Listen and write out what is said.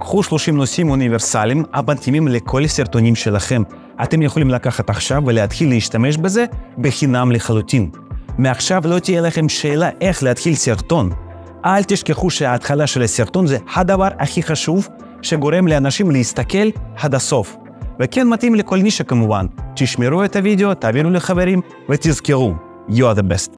קחו 30 נושאים אוניברסליים המתאימים לכל סרטונים שלכם. אתם יכולים לקחת עכשיו ולהתחיל להשתמש בזה בחינם לחלוטין. מעכשיו לא תהיה לכם שאלה איך להתחיל סרטון. אל תשכחו שההתחלה של הסרטון זה הדבר הכי חשוב שגורם לאנשים להסתכל עד הסוף. וכן מתאים לכל נישה כמובן. תשמרו את הוידאו, תעבירו לחברים ותזכרו, you are the best.